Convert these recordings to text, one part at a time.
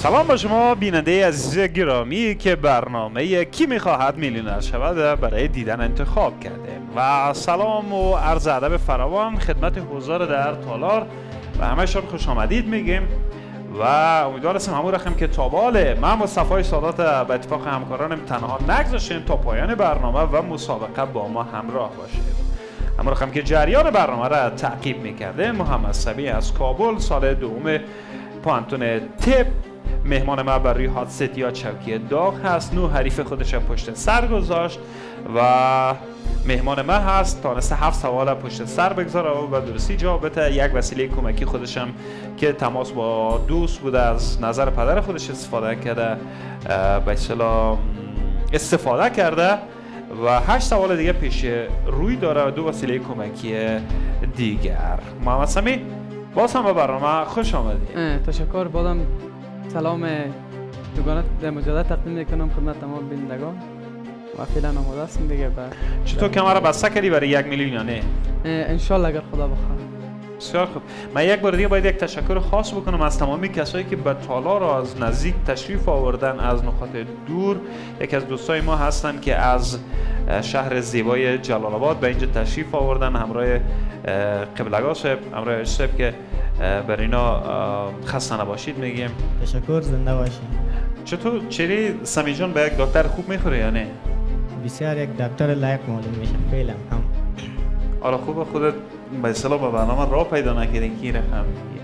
سلام با شما بیننده عزیز گرامی که برنامه کی میخواهد میلیونر شود برای دیدن انتخاب کرده و سلام و عرض ادب فراوان خدمت حضار در تالار و همه‌شان خوش آمدید میگیم و امیدوار هستم همون رقم که تابال من با صفای سادات به اتفاق همکارانم تنها نگذاشتیم تا پایان برنامه و مسابقه با ما همراه باشید. همون رقم که جریان برنامه را تعقیب میکرده محمد صبی از کابل سال دوم پانتون تپ مهمان ما بر روی هات ست یا چوکی داغ هست. 9 حریف خودش پشت سر گذاشت و مهمان ما هست تانسته 7 سوال پشت سر بگذاره و درستی جواب بده. یک وسیله کمکی خودشم که تماس با دوست بوده از نظر پدر خودش استفاده کرده به اصطلاح استفاده کرده و 8 سوال دیگه پیش روی داره و 2 وسیله کمکی دیگر. محمد سمی باز هم به برنامه خوش آمدید. تشکر. بازم سلام دوگانه در مجدد تقدیم میکنم خدمت تمام بینندگان و فعلا آماده هستیم دیگه. چطور کمر بسته کردی برای 1 میلیون یا نه؟ انشالله اگر خدا بخواد. بسیار خوب. من یک بار دیگه باید یک تشکر خاص بکنم از تمامی کسایی که به تالار را از نزدیک تشریف آوردن از نقاط دور. یکی از دوستای ما هستن که از شهر زیبای جلال آباد به اینجا تشریف آوردن همراه قبلگاه صاحب، همراه اشتب که بر اینا خسته نباشید میگیم. تشکر، زنده باشید. چطور چری سمی جان به یک دکتر خوب میخوره یا نه؟ بسیار یک دکتر لایق معلوم میشه فعلا هم. حالا خوبه خودت به اصطلاح به برنامه راه پیدا نکردی کی رقم میگی.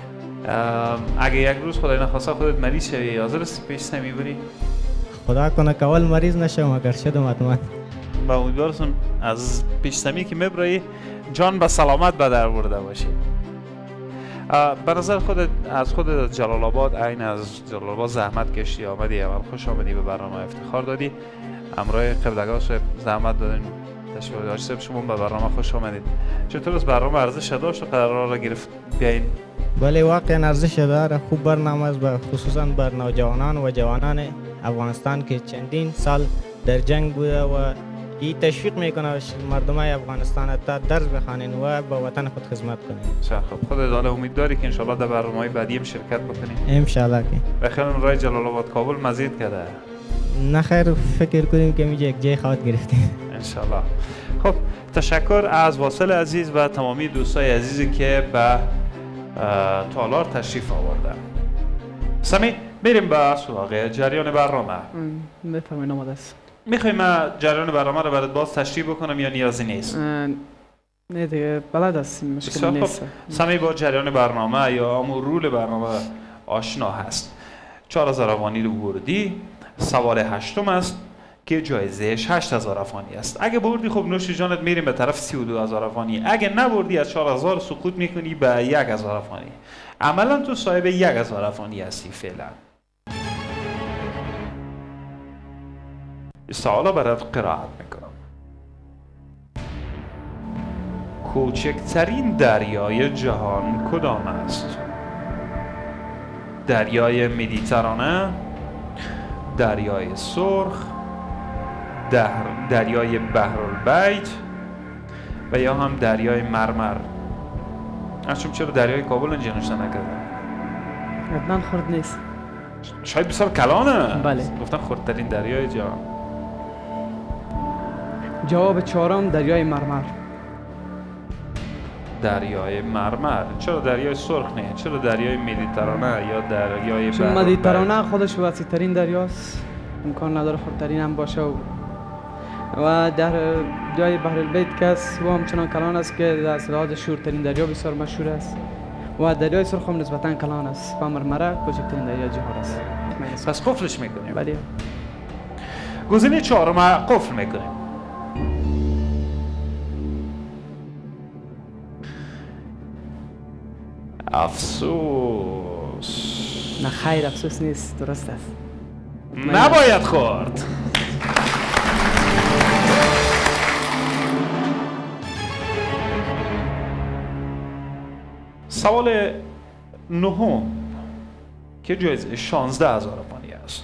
اگه یک روز خدای نخواسته خودت مریض شوی حاضر هستی پیش سمی بری؟ خدا کنه که اول مریض نشم اگر شدم حتما. با امیدوار هستم از پیش سمی که میبری جان به سلامت به در برده باشی. به نظر خودت از جلال آباد عین از جلال آباد زحمت کشی آمدی اول خوش آمدی به برنامه افتخار دادی همراه قبلگاه صاحب زحمت دادن تشریف داشت شما به برنامه خوش آمدید. چطور از برنامه ارزش داشت و قرار را گرفت بیاین؟ بله واقعا ارزش داره. خوب برنامه است خصوصا بر نوجوانان و جوانان افغانستان که چندین سال در جنگ بوده و این تشویق میکنه مردمای افغانستان تا درس بخوانند و به وطن خود خدمت کنند. خب خودت حالا امید داری که انشالله در برنامه‌های بعدی هم شرکت بکنی؟ انشالله که. بخیر رای جلال آباد کابل مزید کرده. نه خیر فکر کنیم که میگه یک جای خواهد گرفتیم انشالله. خب تشکر از واصل عزیز و تمامی دوستای عزیزی که به تالار تشریف آوردن. سمی بریم به سراغ جریان برنامه. بفرمایید آماده است. میخوای من جریان برنامه رو برات باز تشریح بکنم یا نیازی نیست؟ نه دیگه بلد هستیم مشکل نیست. سمی با جریان برنامه یا امور رول برنامه آشنا هست. 4000 افغانی رو بردی، سوال 8 است که جایزهش 8000 افغانی است. اگه بردی خب نوش جانت میریم به طرف 32000 افغانی. اگه نبردی از 4000 سقوط میکنی به 1000 افغانی. عملا تو صاحب 1000 افغانی هستی فعلا. سوالا برات قرائت میکنم. کوچکترین دریای جهان کدام است؟ دریای مدیترانه، دریای سرخ، دریای بحرالبیت و یا هم دریای مرمر. اشم چرا دریای کابل اینجا نوشته نکردن؟ حتما خرد نیست. شاید بسیار کلانه. بله. گفتن خردترین دریای جهان. جواب 4 دریای مرمر. دریای مرمر. چرا دریای سرخ نه؟ چرا دریای مدیترانه یا دریای چون مدیترانه خودش وسیع ترین دریاست، امکان نداره خردترین هم باشه و در جای بحرالبیت که است و همچنان کلان است که در لحاظ شورترین دریا بسیار مشهور است و دریای سرخ هم نسبتا کلان است و مرمره کوچکترین دریای جهان است. پس قفلش میکنیم. بله. گزینه 4 قفل میکنیم. افسوس. نه خیر افسوس نیست، درست است. نباید خورد. سوال 9 که جایزه 16000 افغانی است.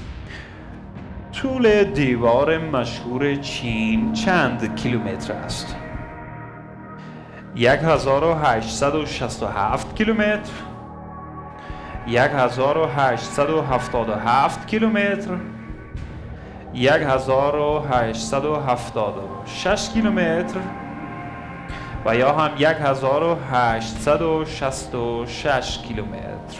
طول دیوار مشهور چین چند کیلومتر است؟ 1867 کیلومتر، 1877 کیلومتر، 1876 کیلومتر و یا هم 1866 کیلومتر.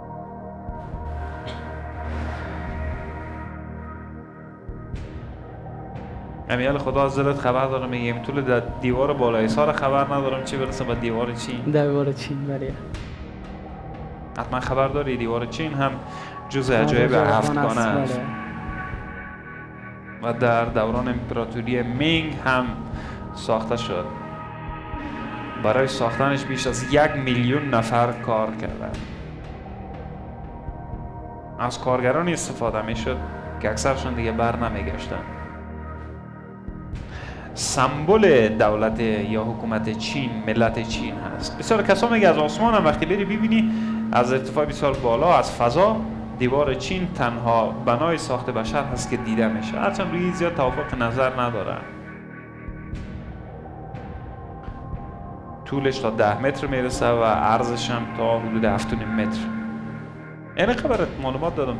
امیال خدا از دلت خبر دارم، میگیم طول دیوار بالای سار خبر ندارم چی برسه به دیوار چین. دیوار چین بله. حتما خبر داری دیوار چین هم جزء عجایب هفتگانه است و در دوران امپراتوری مینگ هم ساخته شد. برای ساختنش بیش از 1,000,000 نفر کار کردند. از کارگرانی استفاده میشد که اکثرشون دیگه بر نمیگشتن. سمبل دولت یا حکومت چین ملت چین هست. بسیار کسا میگه از آسمان هم وقتی بری ببینی از ارتفاع بسیار بالا از فضا دیوار چین تنها بنای ساخت بشر هست که دیده میشه، هرچند روی زیاد توافق نظر ندارن. طولش تا 10 متر میرسه و عرضش هم تا حدود 7.5 متر. این خبرت معلومات دادم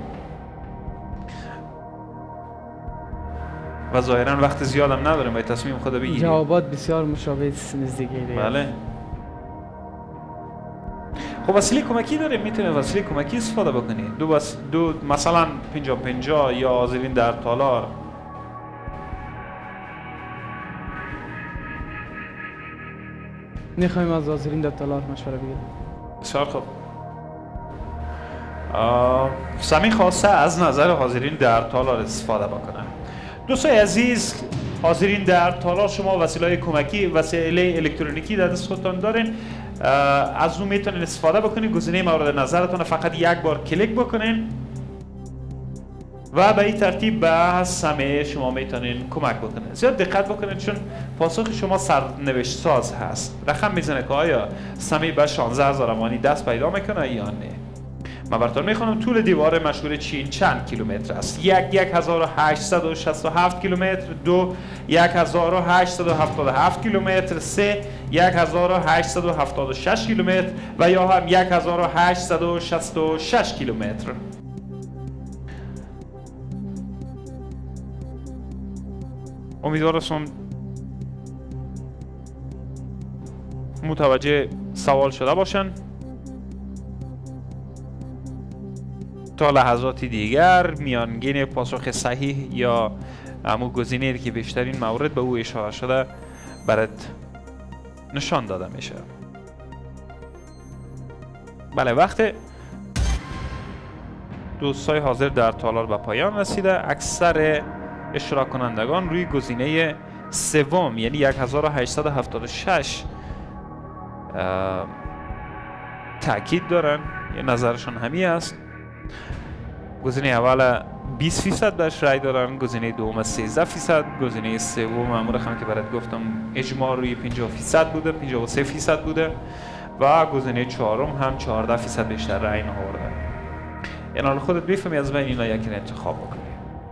و ظاهرا وقت زیادم نداریم باید تصمیم خود بگیریم. جوابات بسیار مشابه نزدیکی دیگه. بله. خب وسیله کمکی داریم، میتونه وسیله کمکی استفاده بکنی. دو مثلا 50-50 یا حاضرین در تالار. میخوایم از حاضرین در تالار مشوره بگیریم. بسیار خوب. سمی خواسته از نظر حاضرین در تالار استفاده بکنن. دوستای عزیز، حاضرین در تالار شما وسیله کمکی، وسیله الکترونیکی در دست خودتان دارین، از اون میتونین استفاده بکنین. گزینه مورد نظرتون فقط یک بار کلیک بکنین و به این ترتیب به سمی شما میتونین کمک بکنین. زیاد دقت بکنین چون پاسخ شما سرنوشت ساز هست. رقم میزنه که آیا سمی به 16,000 افغانی دست پیدا میکنه یا نه. من براتون میخونم طول دیوار مشهور چین چند کیلومتر است. 1867 کیلومتر، 2 1877 کیلومتر، 3 1876 کیلومتر و یا هم 1866 کیلومتر. امیدوارم متوجه سوال شده باشن. تا لحظاتی دیگر میانگین پاسخ صحیح یا همون گزینه‌ای که بیشترین مورد به او اشاره شده برات نشان داده میشه. بله، وقت دوستای حاضر در تالار به پایان رسیده. اکثر اشتراک کنندگان روی گزینه سوم یعنی 1876 تاکید دارن، یه نظرشون همین است. گزینه اول 20% بهش رای دارن، گزینه دوم 13%، گزینه سوم همون رقمی که برات گفتم اجماع روی 50% بوده، 53% بوده و گزینه چهارم هم 14% بیشتر رای نهارده. این حال خودت بفهمی از بین اینا یکی انتخاب بکنی.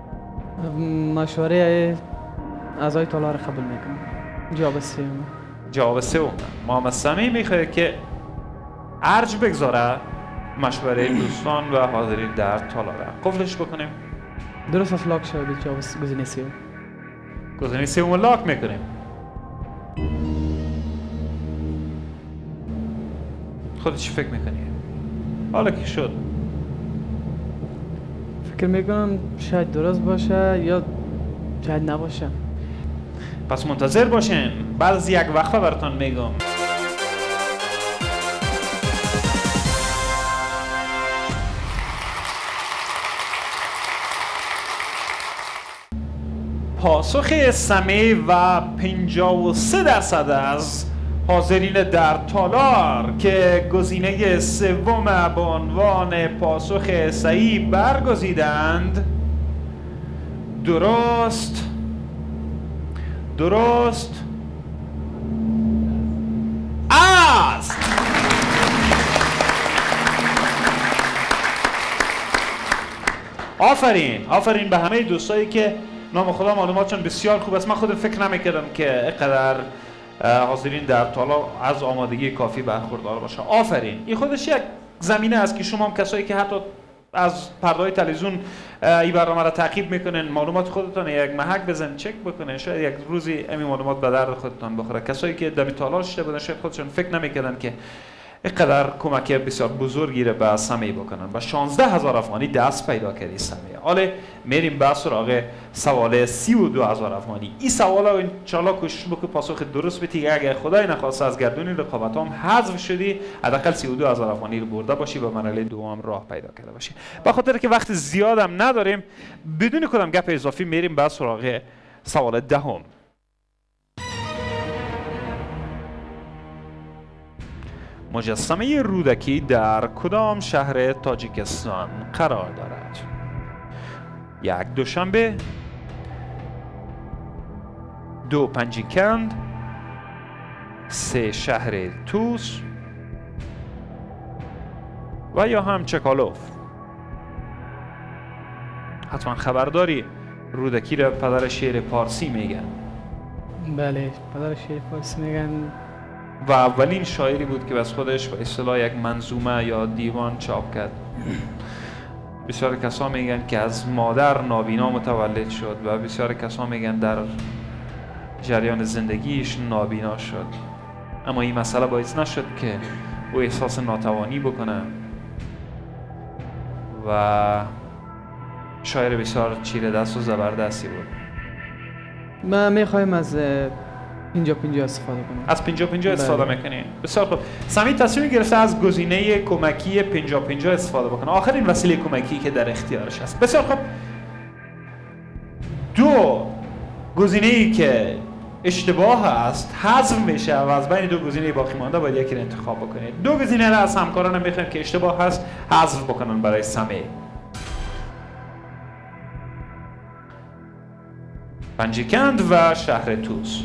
مشوره اعضای تالار قبول میکنم. جواب سوم. محمد سمی میخواد که ارج بگذاره مشوره دوستان و حاضرین در تالاره. قفلش بکنیم. درست از لاک شده جواب گزینه سوم. گزینه سوم لاک میکنیم. خودت چی فکر میکنی؟ حالا که شد فکر میکنم شاید درست باشه یا شاید نباشه. پس منتظر باشین، بعد از یک وقفه براتون میگم. پاسخ سمی و 53% از حاضرین در تالار که گزینه سوم به عنوان پاسخ صحیح برگزیدند درست است. آفرین به همه دوستایی که نام خدا معلوماتشون بسیار خوب است. من خودم فکر نمیکردم که اینقدر حاضرین در تالار از آمادگی کافی برخوردار باشه. آفرین. این خودش یک زمینه است که شما هم کسایی که حتی از پرده‌های تلویزیون این برنامه را تعقیب میکنین، معلومات خودتان یک محک بزن چک بکنین، شاید یک روزی این معلومات به درد خودتان بخوره. کسایی که در تالار شده بودن شاید خودشون فکر نمیکردن که اینقدر کمک بسیار بزرگی را به سمی بکنن و 16,000 افغانی دست پیدا کردی سمی. حالا میریم به سراغ سوال 32,000 افغانی. این سوال رو انشالله کوشش بکنی پاسخ درست بدی. اگر خدای نخواسته از گردون رقابت هم حذف شدی، حداقل 32,000 افغانی رو برده باشی و مرحله دوم راه پیدا کرده باشی. به خاطر که وقت زیادم نداریم، بدون کدام گپ اضافی میریم به سراغ سوال دهم. مجسمه رودکی در کدام شهر تاجیکستان قرار دارد؟ یک دوشنبه، دو پنجیکند، سه شهر توس و یا هم چکالوف. حتما خبرداری رودکی را پدر شعر پارسی میگن. بله، پدر شعر پارسی میگن و اولین شاعری بود که بس خودش به اصطلاح یک منظومه یا دیوان چاپ کرد. بسیار کسا میگن که از مادر نابینا متولد شد و بسیار کسا میگن در جریان زندگیش نابینا شد، اما این مسئله باعث نشد که او احساس ناتوانی بکنه و شاعر بسیار چیره دست و زبردستی بود. ما میخوایم از 50-50 استفاده کنیم. از 50-50 استفاده میکنیم. بسیار خوب. سمی تصمیم گرفته از گزینه کمکی 50-50 استفاده بکنه. آخرین وسیله کمکی که در اختیارش است. بسیار خوب. دو گزینه‌ای که اشتباه است حذف میشه و از بین دو گزینه باقی مانده باید یکی رو انتخاب بکنید. دو گزینه را از همکارانم میخوایم که اشتباه هست حذف بکنن برای سمی. پنجیکند و شهر توس.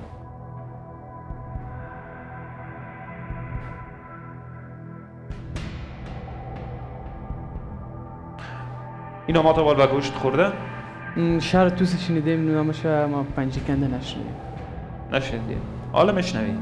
این نامات اول به گوشت خورده؟ شهر توس شنیدیم، نامش ما پنجیکنده نشنیدیم. نشنیدیم. حالا میشنوید.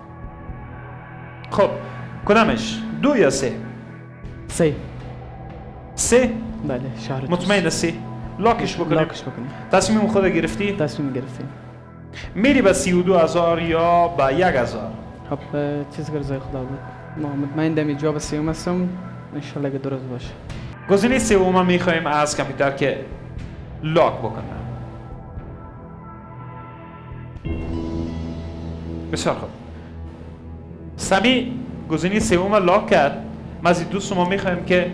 خب کدامش؟ دو یا سه؟ سه. سه؟ بله، شهر توس. مطمئن سه؟ لاکش بکنیم؟ لاکش بکنیم. تصمیم خود گرفتی؟ تصمیم گرفتیم. میری به 32,000 یا به 1,000؟ خب چیز رضای خدا بود. ما مطمئن دمی جواب سیوم هستم، انشالله که درست باشه. گزینه سوم میخوایم از کامپیوتر که لاک بکنه. بسیار خوب. سمی گزینه سوم لاک کرد. ما از دوست ما میخوایم که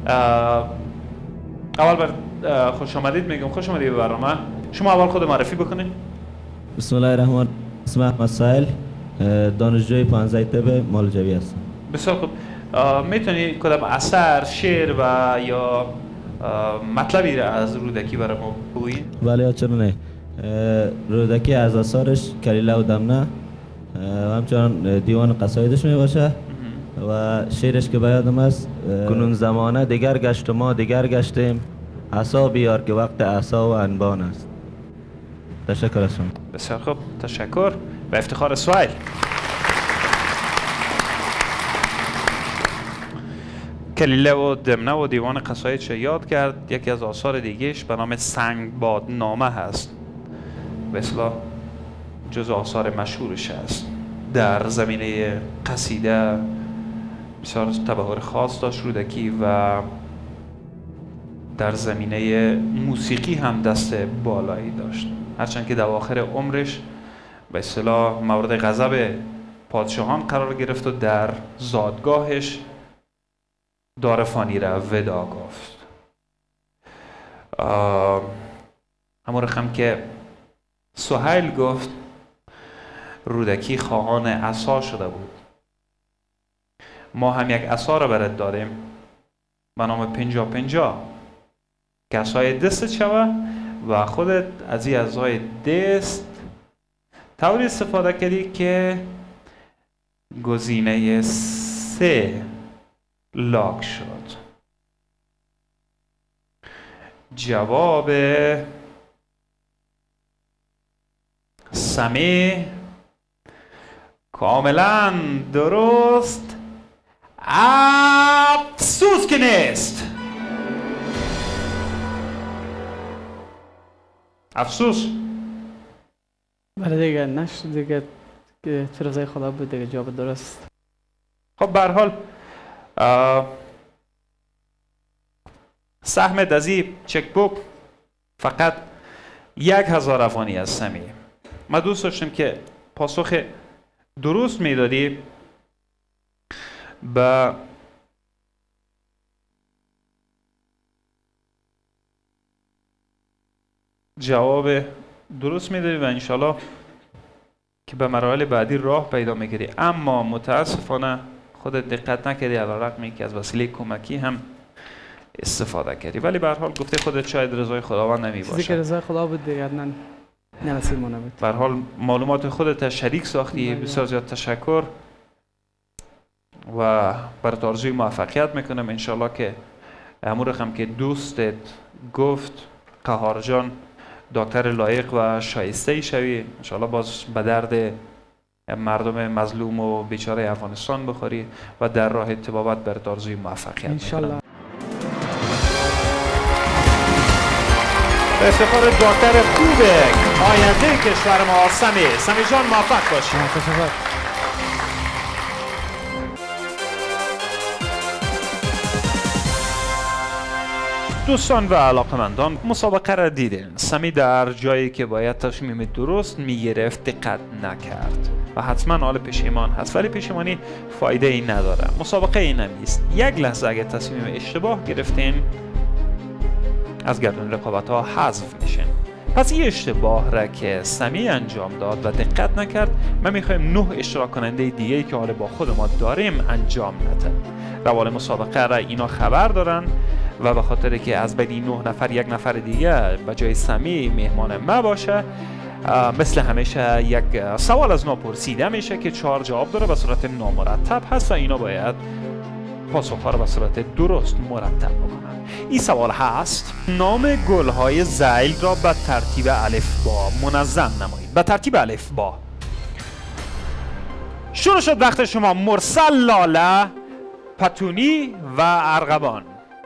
اول بر خوش آمدید میگم. خوش آمدید به برنامه. شما اول خود معرفی بکنید. بسم الله الرحمن الرحیم. اسم احمد سایل، دانشجوی 15 طب مالجوی هستم. بسیار خوب. میتونی کدام اثر، شعر و یا مطلبی را از رودکی برای ما بگویی؟ بله، چرا نه. رودکی از آثارش کلیله و دمنه و همچنان دیوان قصایدش می باشه و شعرش که به یادم است: کنون زمانه دیگر گشت و ما دیگر گشتیم، عصا بیار که وقت عصا و انبان است. تشکر از شما. بسیار خوب، تشکر و افتخار سویل. کلیله و دمنه و دیوان قصایدش یاد کرد. یکی از آثار دیگهش به نام سنگباد نامه هست، به اصطلاح جز آثار مشهورش است. در زمینه قصیده بسیار تبحر خاص داشت رودکی و در زمینه موسیقی هم دست بالایی داشت، هرچند که در آخر عمرش به اصطلاح مورد غضب پادشاهان قرار گرفت و در زادگاهش دار فانی را ودا گفت. همون رقم که سهیل گفت، رودکی خواهان عصا شده بود. ما هم یک عصا را برات دادیم به نام 50-50 که عصای دست شوه و خودت از این عصای دست طوری استفاده کردی که گزینه 3 لاک شد. جواب سمی کاملا درست افسوس که نیست. افسوس. بله دیگه نشد دیگه که رضای خدا بود دیگه، جواب درست. خب به هر حال سهم دزی چک بوک فقط 1000 افغانی از سمی. ما دوست داشتیم که پاسخ درست میدادی به جواب درست میدادی و انشالله که به مراحل بعدی راه پیدا میکردی، اما متاسفانه خودت دقت نکردی، علیرغم اینکه از وسیله کمکی هم استفاده کردی. ولی به هر حال گفته خودت شاید رضای خداوند نمی باشه. چیزی که رضای خدا بود دیگه نرسید ما نبود. به هر حال معلومات خودت شریک ساختی. بسیار زیاد تشکر و برات آرزوی موفقیت میکنم. انشالله که همون رقم که دوستت گفت قهار جان دکتر لایق و شایسته ای شوی، انشالله باز به درد مردم مظلوم و بیچاره افغانستان بخوری و در راه طبابت برات آرزوی موفقیت میکنم. به افتخار دکتر خوبه آینده کشور ما سمی جان موفق باشید. دوستان و علاقمندان، مسابقه را دیدین. سمی در جایی که باید تصمیم درست میگرفت دقت نکرد و حتما حال پشیمان هست، ولی پشیمانی فایده ای نداره. مسابقه این نیست. یک لحظه اگه تصمیم اشتباه گرفتین از گردون رقابت ها حذف میشن. پس این اشتباه را که سمی انجام داد و دقت نکرد، ما میخوایم 9 اشتراک کننده دیگه که حالا با خود ما داریم انجام نده. روال مسابقه را اینا خبر دارن و به خاطر که از بین 9 نفر یک نفر دیگه به جای سمی مهمان ما باشه، مثل همیشه یک سوال از ما پرسیده میشه که 4 جواب داره به صورت نامرتب هست و اینا باید پاسخ‌ها را به صورت درست مرتب بکنن. این سوال هست: نام گل‌های ذیل را به ترتیب الفبا منظم نمایید. به ترتیب الفبا. شروع شد وقت شما. مرسل، لاله، پتونی و ارغوان.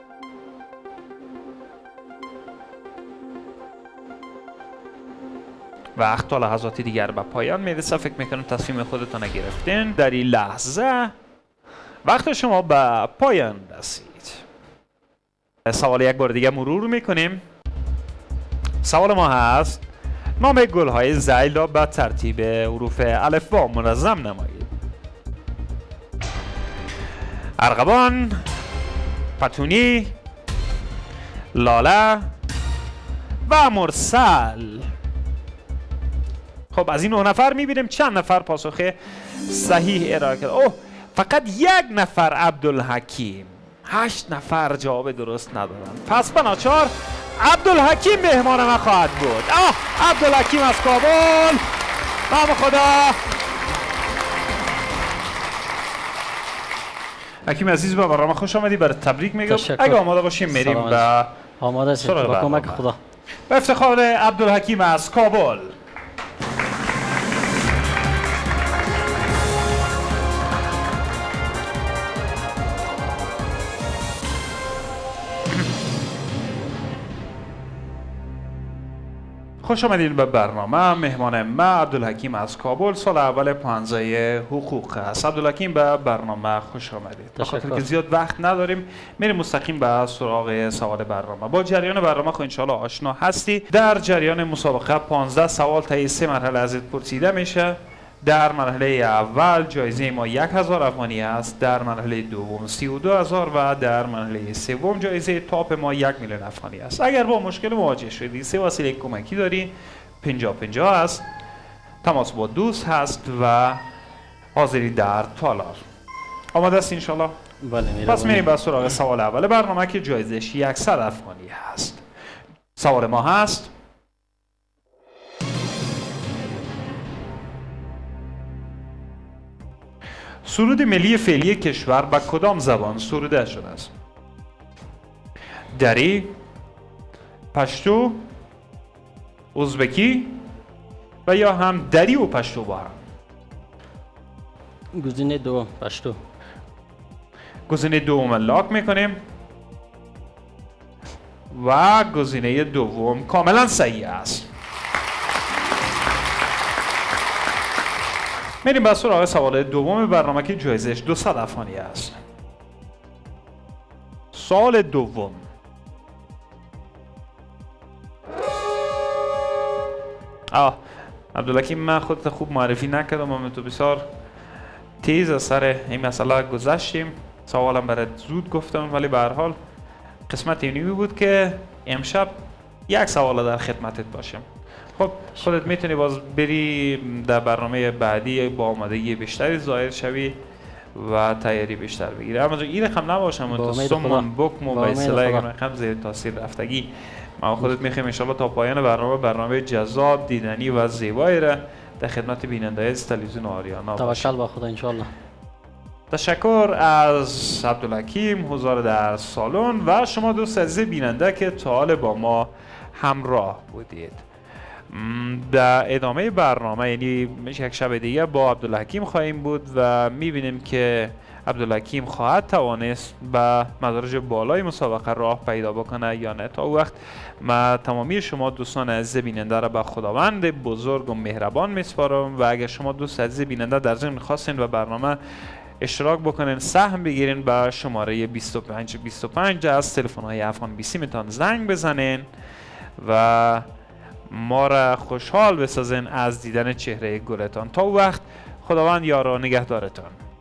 وقت تا لحظات دیگر به پایان میرسه. فکر میکنم تصمیم خودتان گرفتین. در این لحظه وقت شما به پایان رسید. سوال یک بار دیگه مرور میکنیم. سوال ما هست: نام گل‌های ذیل را به ترتیب حروف الفبا منظم نمایید. ارغوان، پتونی، لاله و مرسل. خب از این 9 نفر میبینیم چند نفر پاسخ صحیح ارائه کرد. اوه، فقط یک نفر عبدالحکیم. 8 نفر جواب درست ندارن. پس بناچار عبدالحکیم مهمان ما خواهد بود. عبدالحکیم از کابل. نام خدا. حکیم عزیز به برنامه خوش آمدی. برای تبریک میگم. اگه آماده باشیم میریم به آماده است. با کمک خدا. به افتخار عبدالحکیم از کابل. خوش آمدید به برنامه. مهمان ما عبدالحکیم از کابل، سال اول 15 حقوق است. عبدالحکیم به برنامه خوش آمدید. به خاطر که زیاد وقت نداریم میریم مستقیم به سراغ سوال برنامه. با جریان برنامه خو انشالله آشنا هستی. در جریان مسابقه 15 سوال طی 3 مرحله ازت پرسیده میشه. در مرحله اول جایزه ما 1000 افغانی است، در مرحله دوم 32000 و در مرحله سوم جایزه تاپ ما 1,000,000 افغانی است. اگر با مشکل مواجه شدی 3 وسیله کمکی داری. 50-50 است، تماس با دوست هست و حاضری در تالار. آماده است انشالله؟ بله. پس میریم به سراغ سوال اول برنامه که جایزش 100 افغانی هست. سوال ما هست: سرود ملی فعلی کشور به کدام زبان سروده شده است؟ دری، پشتو، ازبکی و یا هم دری و پشتو با هم؟ گزینه 2 پشتو. گزینه دوم لاک میکنیم و گزینه دوم کاملا صحیح است. میریم به سراغ سوال دوم برنامه که جایزش 200 افغانی است. سوال دوم: عبدالحکیم، من خودت خوب معرفی نکردم، اما تو بسیار تیز از سر این مسئله گذشتیم. سوالم برات زود گفتم، ولی به هر حال قسمت اینی بود که امشب یک سوال در خدمتت باشم. خب خودت میتونی باز بری در برنامه بعدی با آمادگی بیشتری ظاهر شوی و تیاری بیشتر بگیری. اما این رقم نباشم تو سمون بکم و به اصطلاح رقم زیر تاثیر رفتگی. ما خودت میخوایم انشالله تا پایان برنامه جذاب، دیدنی و زیبایی را در خدمت بیننده از تلویزیون آریانا توکل با خدا انشالله. تشکر از عبدالحکیم حضار در سالن و شما دوست عزیز بیننده که تا حال با ما همراه بودید. در ادامه برنامه، یعنی یک شب دیگه، با عبدالحکیم خواهیم بود و میبینیم که عبدالحکیم خواهد توانست به مدارج بالای مسابقه راه پیدا بکنه یا نه. تا وقت ما تمامی شما دوستان عزیز بیننده را به خداوند بزرگ و مهربان میسپارم و اگر شما دوست عزیز بیننده در ضمن خواستین و برنامه اشتراک بکنین، سهم بگیرین، به شماره 2525 از تلفن‌های افغان بیسی میتون زنگ بزنین و ما را خوشحال بسازین از دیدن چهره گلتان. تا وقت خداوند یار و نگهدارتان.